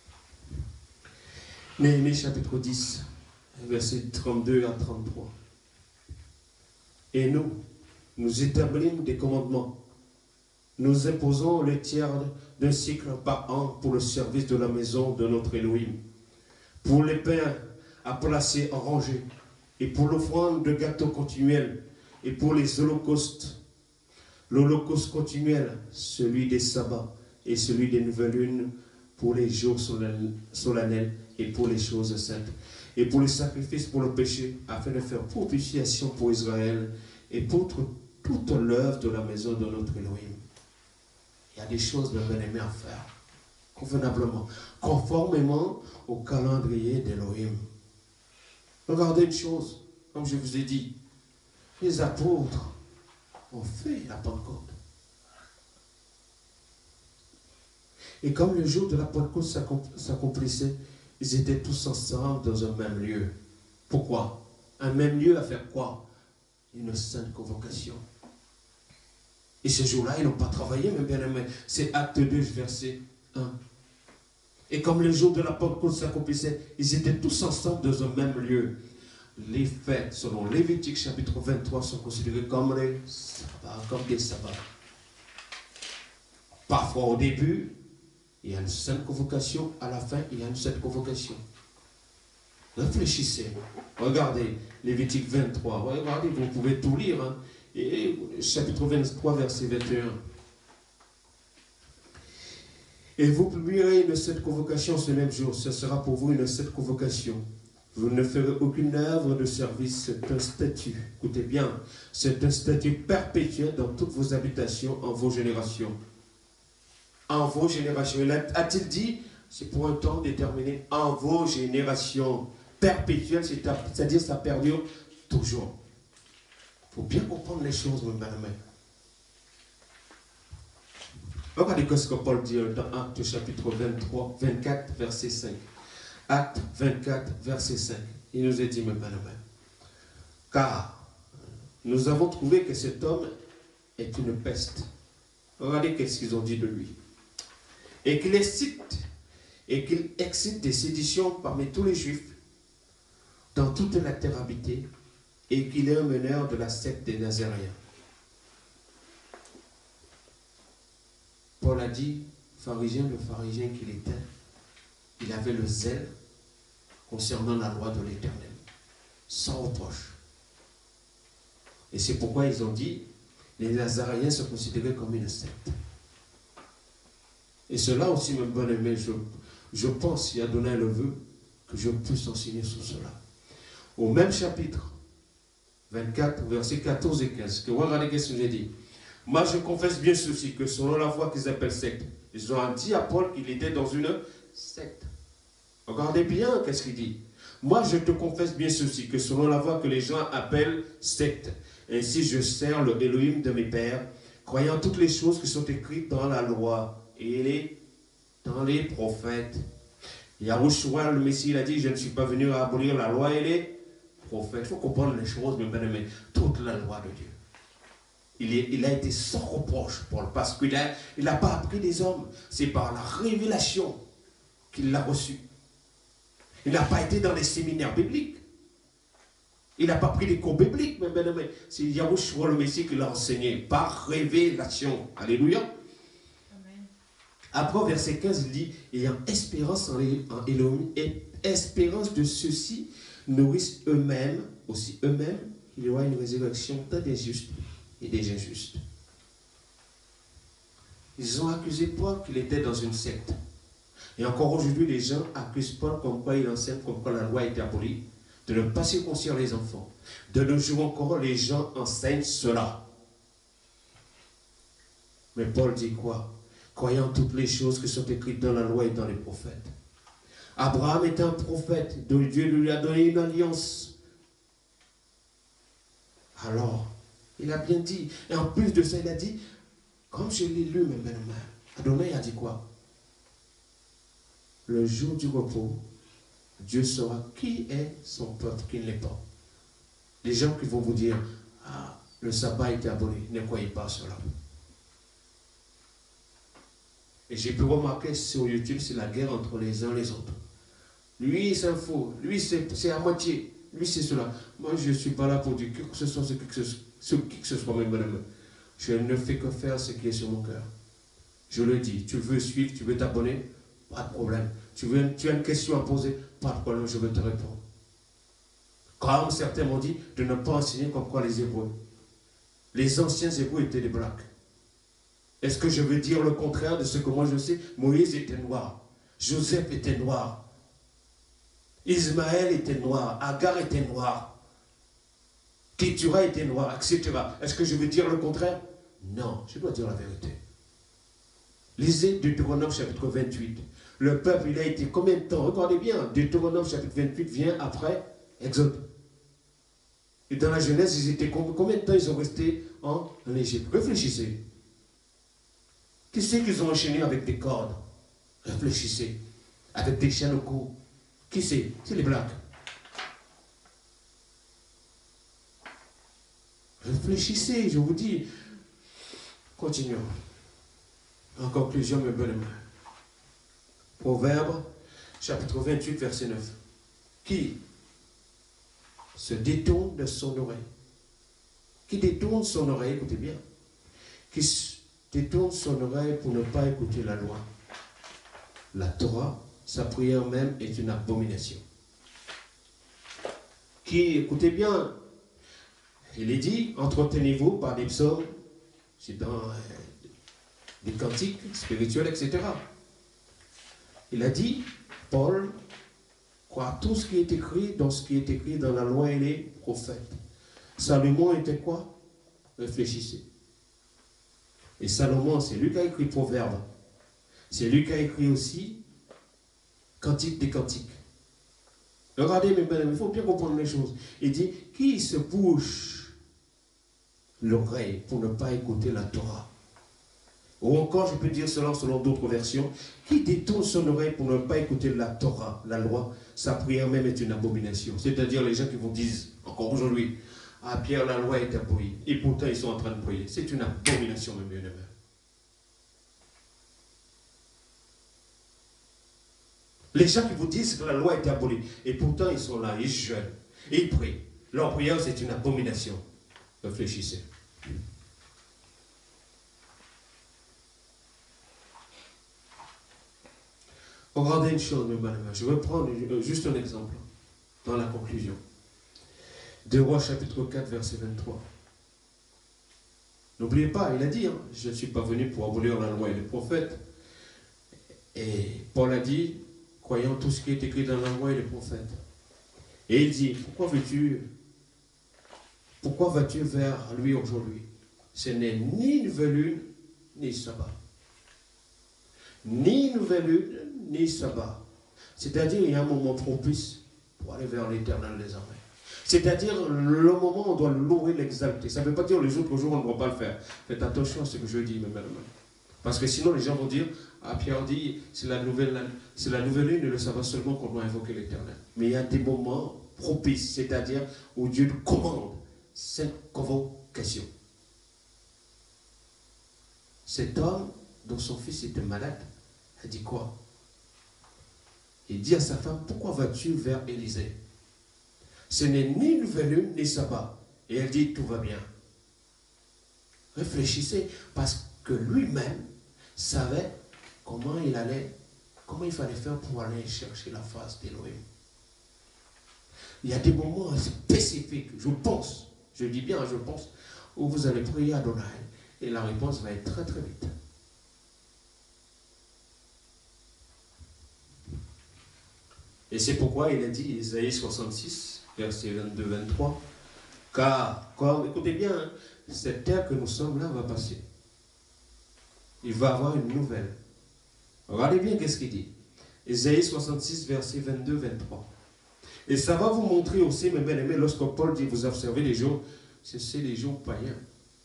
Néhémie chapitre 10, versets 32 à 33. Et nous établissons des commandements. Nous imposons le tiers d'un cycle par an pour le service de la maison de notre Elohim, pour les pains à placer en rangée, et pour l'offrande de gâteaux continuels, et pour les holocaustes. L'holocauste continuel, celui des sabbats et celui des nouvelles lunes, pour les jours solennels et pour les choses saintes, et pour les sacrifices pour le péché, afin de faire propitiation pour Israël et pour toute l'œuvre de la maison de notre Elohim. Il y a des choses de bien-aimés à faire, convenablement, conformément au calendrier d'Elohim. Regardez une chose, comme je vous ai dit, les apôtres ont fait la Pentecôte. Et comme le jour de la Pentecôte s'accomplissait, ils étaient tous ensemble dans un même lieu. Pourquoi? Un même lieu à faire quoi? Une sainte convocation. Et ce jour-là, ils n'ont pas travaillé, mes bien-aimés. C'est Acte 2, verset 1. Et comme le jour de la Pentecôte s'accomplissait, ils étaient tous ensemble dans un même lieu. Les fêtes, selon Lévitique chapitre 23, sont considérées comme les sabbats, comme des sabbats. Parfois au début, il y a une sainte convocation, à la fin, il y a une sainte convocation. Réfléchissez. Regardez Lévitique 23. Regardez, vous pouvez tout lire. Hein. Et chapitre 23, verset 21. Et vous publierez une sainte convocation ce même jour. Ce sera pour vous une sainte convocation. Vous ne ferez aucune œuvre de service. C'est un statut. Écoutez bien. C'est un statut perpétuel dans toutes vos habitations, en vos générations. En vos générations. A-t-il dit, c'est pour un temps déterminé, en vos générations. Perpétuel, c'est-à-dire ça perdure toujours. Il faut bien comprendre les choses, mon bien. Regardez ce que Paul dit dans Actes chapitre 24, verset 5. Actes 24, verset 5. Il nous est dit, mon bien, car nous avons trouvé que cet homme est une peste. Regardez qu'est-ce qu'ils ont dit de lui. Et qu'il excite des séditions parmi tous les Juifs dans toute la terre habitée, et qu'il est un meneur de la secte des Nazaréens. Paul a dit, le pharisien qu'il était, il avait le zèle concernant la loi de l'Éternel, sans reproche. Et c'est pourquoi ils ont dit, les Nazaréens se considéraient comme une secte. Et cela aussi, mon bon-aimé, je pense, si Adonai le veut, que je puisse enseigner sur cela. Au même chapitre 24, versets 14 et 15, que regardez ce que j'ai dit. Moi, je confesse bien ceci, que selon la foi qu'ils appellent secte, ils ont dit à Paul qu'il était dans une secte. Regardez bien qu'est-ce qu'il dit. Moi, je te confesse bien ceci, que selon la foi que les gens appellent secte, ainsi je sers le Elohim de mes pères, croyant toutes les choses qui sont écrites dans la loi et dans les prophètes. Yahushua, le Messie, il a dit, je ne suis pas venu à abolir la loi et les prophètes. Il faut comprendre les choses, mes bien-aimés. Toute la loi de Dieu. Il a été sans reproche, Paul, parce qu'il n'a pas appris des hommes. C'est par la révélation qu'il l'a reçu. Il n'a pas été dans les séminaires bibliques. Il n'a pas pris des cours bibliques, mes bien-aimés. C'est Yahushua, le Messie, qui l'a enseigné par révélation. Alléluia. Après, verset 15, il dit, ayant espérance en Elohim, et espérance de ceux-ci nourrissent eux-mêmes, aussi eux-mêmes, qu'il y aura une résurrection tant des justes et des injustes. Ils ont accusé Paul qu'il était dans une secte. Et encore aujourd'hui, les gens accusent Paul comme quoi il enseigne, comme quoi la loi a été abolie, de ne pas circoncire les enfants. De nos jours encore, les gens enseignent cela. Mais Paul dit quoi? Croyant toutes les choses qui sont écrites dans la loi et dans les prophètes. Abraham est un prophète, dont Dieu lui a donné une alliance. Alors, il a bien dit, et en plus de ça, il a dit, comme je l'ai lu, mes mains, Adonai a dit quoi? Le jour du repos, Dieu saura qui est son peuple, qui ne l'est pas. Les gens qui vont vous dire, ah, le sabbat a été aboli, ne croyez pas à cela. Et j'ai pu remarquer sur YouTube, c'est la guerre entre les uns et les autres. Lui, c'est un faux. Lui, c'est à moitié. Lui, c'est cela. Moi, je ne suis pas là pour dire qui que ce soit, qui que ce soit, même madame. Je ne fais que faire ce qui est sur mon cœur. Je le dis. Tu veux suivre, tu veux t'abonner, pas de problème. Tu as une question à poser, pas de problème, je vais te répondre. Comme certains m'ont dit, de ne pas enseigner comme quoi les Hébreux. Les anciens Hébreux étaient des blacks. Est-ce que je veux dire le contraire de ce que moi je sais? Moïse était noir. Joseph était noir. Ismaël était noir. Agar était noir. Kétura était noir, etc. Est-ce que je veux dire le contraire? Non, je dois dire la vérité. Lisez Deutéronome chapitre 28. Le peuple, il a été combien de temps? Regardez bien, Deutéronome chapitre 28 vient après Exode. Et dans la Genèse, ils étaient combien de temps ils ont resté en Égypte? Réfléchissez. Qui c'est qu'ils ont enchaîné avec des cordes? Réfléchissez. Avec des chaînes au cou. Qui c'est? C'est les Blacks. Réfléchissez, je vous dis. Continuons. En conclusion, mes belles mains. Proverbe, chapitre 28, verset 9. Qui se détourne de son oreille? Qui détourne son oreille, écoutez bien. Qui détourne son oreille pour ne pas écouter la loi. La Torah, sa prière même est une abomination. Qui, écoutez bien, il est dit, entretenez-vous par des psaumes, c'est dans des cantiques spirituels, etc. Il a dit, Paul, croit tout ce qui est écrit dans ce qui est écrit dans la loi et les prophètes. Salomon était quoi? Réfléchissez. Et Salomon, c'est lui qui a écrit Proverbes. C'est lui qui a écrit aussi Cantique des Cantiques. Regardez, mes belles, il faut bien comprendre les choses. Il dit, qui se bouche l'oreille pour ne pas écouter la Torah? Ou encore, je peux dire cela selon d'autres versions, qui détourne son oreille pour ne pas écouter la Torah, la loi, sa prière même est une abomination. C'est-à-dire les gens qui vous disent, encore aujourd'hui, ah Pierre, la loi est abolie. Et pourtant, ils sont en train de prier. C'est une abomination, mes bien-aimés. Les gens qui vous disent que la loi est abolie. Et pourtant, ils sont là, ils jeûnent. Et ils prient. Leur prière, c'est une abomination. Réfléchissez. Regardez une chose, mes bien-aimés. Je vais prendre juste un exemple dans la conclusion. 2 Rois chapitre 4, verset 23. N'oubliez pas, il a dit, hein, je ne suis pas venu pour abolir la loi et les prophètes. Et Paul a dit, croyant tout ce qui est écrit dans la loi et les prophètes. Et il dit, pourquoi vas-tu vers lui aujourd'hui? Ce n'est ni nouvelle lune, ni sabbat. Ni nouvelle lune, ni sabbat. C'est-à-dire, il y a un moment propice pour aller vers l'Éternel désormais. C'est-à-dire, le moment où on doit le louer, l'exalter. Ça ne veut pas dire les autres jours, on ne doit pas le faire. Faites attention à ce que je dis, mes belles. Parce que sinon, les gens vont dire, ah, Pierre dit, c'est la nouvelle lune et le sabbat seulement qu'on doit invoquer l'Éternel. Mais il y a des moments propices, c'est-à-dire où Dieu nous commande cette convocation. Cet homme, dont son fils était malade, a dit quoi? Il dit à sa femme, pourquoi vas-tu vers Élisée? Ce n'est ni nouvelle lune, ni sabbat. Et elle dit, tout va bien. Réfléchissez, parce que lui-même savait comment il fallait faire pour aller chercher la face d'Élohim. Il y a des moments spécifiques, je pense, je dis bien, je pense, où vous allez prier Adonai, et la réponse va être très très vite. Et c'est pourquoi il a dit, Isaïe 66, verset 22-23, car, écoutez bien, hein, cette terre que nous sommes là va passer. Il va avoir une nouvelle. Regardez bien qu'est-ce qu'il dit. Isaïe 66, verset 22-23. Et ça va vous montrer aussi, mes bien-aimés, lorsque Paul dit, vous observez les jours, c'est les jours païens.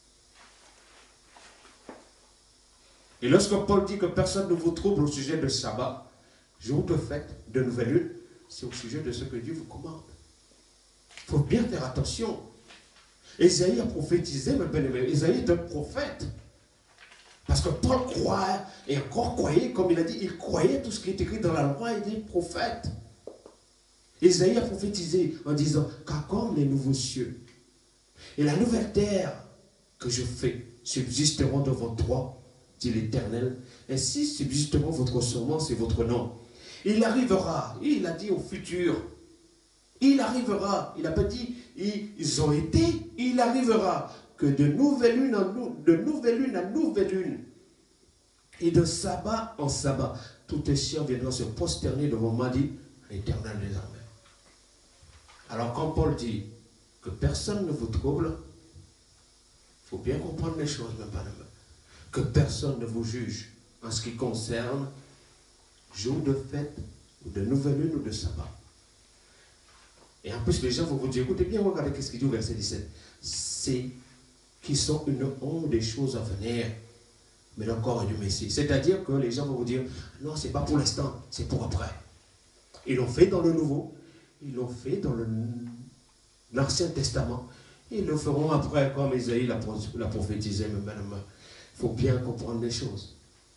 Et lorsque Paul dit que personne ne vous trouble au sujet de sabbat, jour de fête, de nouvelle lune, c'est au sujet de ce que Dieu vous commande. Il faut bien faire attention. Isaïe a prophétisé, mes bien-aimés. Isaïe est un prophète. Parce que Paul croit, et encore croyait, comme il a dit, il croyait tout ce qui est écrit dans la loi et des prophètes. Isaïe a prophétisé en disant, car comme les nouveaux cieux et la nouvelle terre que je fais subsisteront devant toi, dit l'Éternel, ainsi subsisteront votre semence et votre nom. Il arrivera, il a dit au futur, il arrivera, il n'a pas dit, ils ont été, il arrivera que de nouvelle lune en nouvelle lune, et de sabbat en sabbat, tout les siens viendront se prosterner devant moi, dit l'Éternel des armées. Alors quand Paul dit que personne ne vous trouble, il faut bien comprendre les choses, même pas que personne ne vous juge en ce qui concerne jour de fête, ou de nouvelle lune, ou de sabbat. Et en plus, les gens vont vous dire, écoutez bien, regardez qu'est-ce qu'il dit au verset 17. C'est qui sont une honte des choses à venir, mais le corps du Messie. C'est-à-dire que les gens vont vous dire, non, c'est pas pour l'instant, c'est pour après. Ils l'ont fait dans le Nouveau, ils l'ont fait dans l'Ancien Testament, et ils le feront après, comme Isaïe l'a prophétisé. Il faut bien comprendre les choses.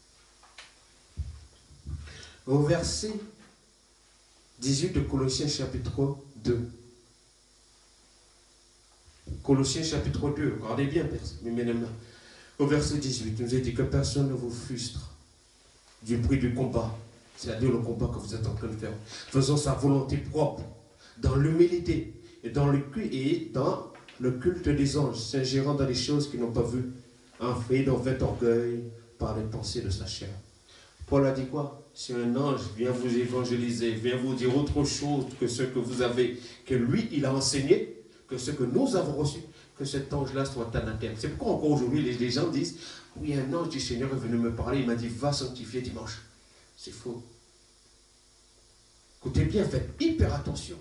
Au verset 18 de Colossiens chapitre 2. Colossiens chapitre 2, regardez bien, mes bien-aimés. Au verset 18, il nous est dit que personne ne vous frustre du prix du combat, c'est-à-dire le combat que vous êtes en train de faire. Faisons sa volonté propre, dans l'humilité et dans le culte des anges, s'ingérant dans les choses qu'ils n'ont pas vues, en fait d'envers orgueil par les pensées de sa chair. Paul a dit quoi? Si un ange vient vous évangéliser, vient vous dire autre chose que ce que vous avez, que lui, il a enseigné, que ce que nous avons reçu, que cet ange-là soit anathème. C'est pourquoi encore aujourd'hui, les gens disent, oui, un ange du Seigneur est venu me parler, il m'a dit, va sanctifier dimanche. C'est faux. Écoutez bien, faites hyper attention.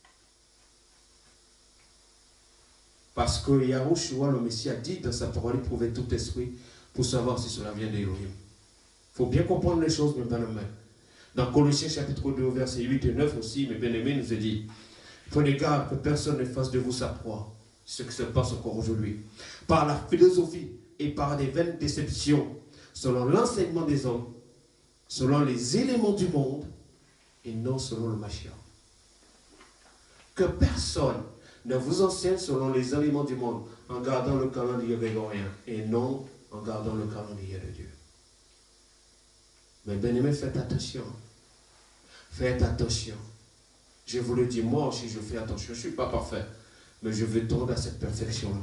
Parce que Yahushua, le Messie, a dit dans sa parole, il prouvait tout esprit pour savoir si cela vient d'Élohim. Il faut bien comprendre les choses, mes bien-aimés. Dans Colossiens chapitre 2, versets 8 et 9 aussi, mes bien-aimés, nous est dit, prenez garde que personne ne fasse de vous sa proie, ce qui se passe encore aujourd'hui, par la philosophie et par des vaines déceptions, selon l'enseignement des hommes, selon les éléments du monde, et non selon le Mashiach. Que personne ne vous enseigne selon les éléments du monde, en gardant le calendrier grégorien, et non en gardant le calendrier de Dieu. Mais bien aimé, faites attention. Faites attention. Je vous le dis, moi aussi je fais attention. Je ne suis pas parfait, mais je veux tendre à cette perfection-là.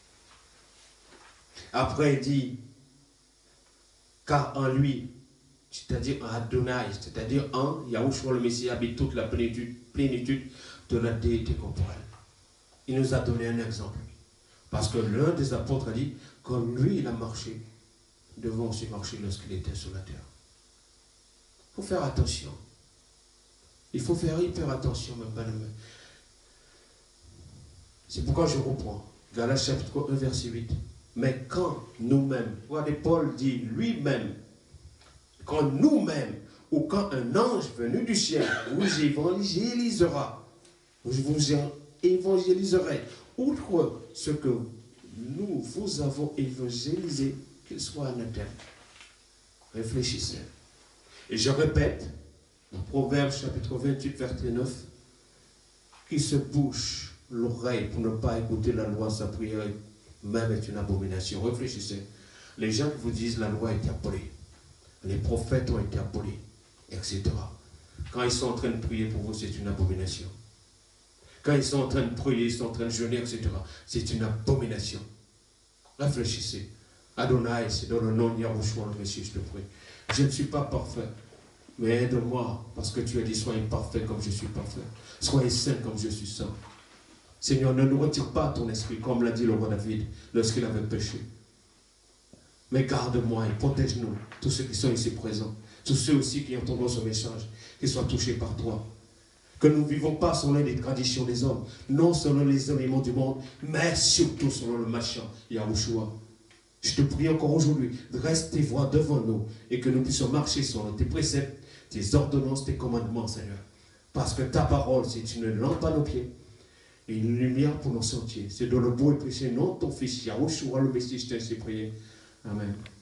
Après il dit, car en lui, c'est-à-dire en Adonai, c'est-à-dire en Yahushua le Messie habite toute la plénitude de la déité corporelle. Il nous a donné un exemple. Parce que l'un des apôtres a dit, comme lui il a marché, nous devons aussi marcher lorsqu'il était sur la terre. Il faut faire attention. Il faut faire hyper attention, mes bien-aimés. C'est pourquoi je reprends. Galates chapitre 1, verset 8. Mais quand nous-mêmes, regardez, Paul dit lui-même, quand nous-mêmes, ou quand un ange venu du ciel vous évangélisera, vous évangéliserai, outre ce que nous vous avons évangélisé, qu'il soit anathème. Réfléchissez. Et je répète, dans Proverbes chapitre 28, verset 9, qui se bouche l'oreille pour ne pas écouter la loi, sa prière même est une abomination. Réfléchissez. Les gens qui vous disent la loi a été abolie, les prophètes ont été abolis, etc. Quand ils sont en train de prier pour vous, c'est une abomination. Quand ils sont en train de prier, ils sont en train de jeûner, etc. C'est une abomination. Réfléchissez. Adonai, c'est dans le nom de Yahushua le Messie, je te prie. Je ne suis pas parfait, mais aide-moi, parce que tu as dit, soyez parfait comme je suis parfait. Soyez saint comme je suis saint. Seigneur, ne nous retire pas ton esprit, comme l'a dit le roi David, lorsqu'il avait péché. Mais garde-moi et protège-nous, tous ceux qui sont ici présents, tous ceux aussi qui entendront ce message, qui soient touchés par toi. Que nous ne vivons pas selon les traditions des hommes, non selon les éléments du monde, mais surtout selon le Mashiach, Yahushua. Je te prie encore aujourd'hui, dresse tes voix devant nous et que nous puissions marcher selon tes préceptes, tes ordonnances, tes commandements, Seigneur. Parce que ta parole, c'est une lampe à nos pieds et une lumière pour nos sentiers. C'est dans le beau et précieux nom de ton Fils, Yahushua le Messie, je t'ai ainsi prié. Amen.